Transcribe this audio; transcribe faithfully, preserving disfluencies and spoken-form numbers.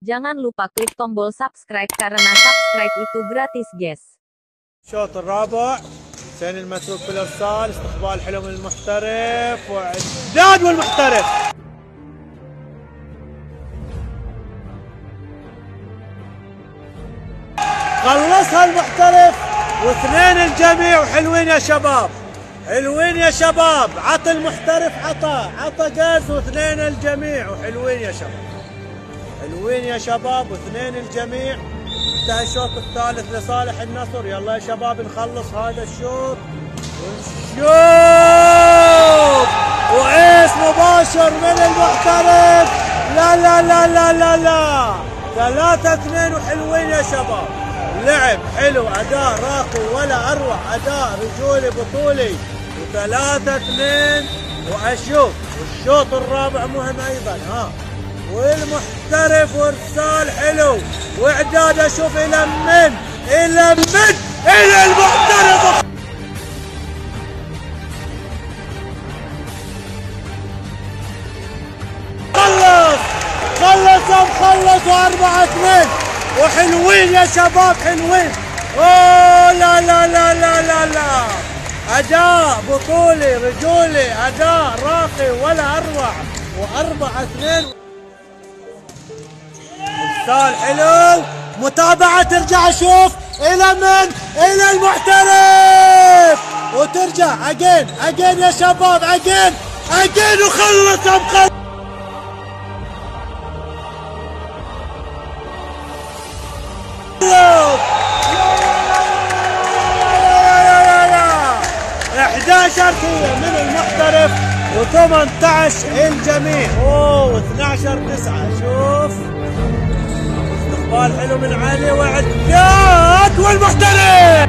Jangan lupa klik tombol subscribe karena subscribe itu gratis, guys. الشوط الرابع حسين المتروك بالارسال، استقبال حلو من المحترف واعداد والمحترف خلصها المحترف واثنين الجميع. وحلوين يا شباب، حلوين يا شباب، عطى المحترف، عطى عطى جاز واثنين الجميع. وحلوين يا شباب، حلوين يا شباب واثنين الجميع. انتهى الشوط الثالث لصالح النصر. يلا يا شباب نخلص هذا الشوط ونشوف. وعيس مباشر من المحترف. لا لا لا لا لا لا ثلاثة اثنين. وحلوين يا شباب، لعب حلو، اداء راقي ولا اروع، اداء رجولي بطولي. وثلاثة اثنين. واشوف والشوط الرابع مهم ايضا. ها والمحترف وارسال حلو واعداد. اشوف الى من الى من الى المحترف. خلص خلص مخلص واربعة اثنين. وحلوين يا شباب، حلوين. اوه لا لا لا لا لا لا اداء بطولي رجولي، اداء راقي ولا اروع. واربعة اثنين. ارسال حلو، متابعة، ترجع اشوف الى من الى المحترف. وترجع اجين اجين يا شباب، اجين اجين. وخلص مخلص. احد عشر من المحترف وثمانية عشر الجميع. اوه اثني عشر تسعة. شوف استقبال حلو من علي واعداد والمحترف.